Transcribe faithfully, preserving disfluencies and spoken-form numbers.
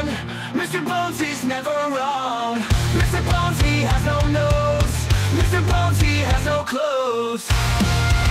on. Mister Bones, he's never wrong. Mister Bones, he has no nose. Mister Bones, he has no clothes.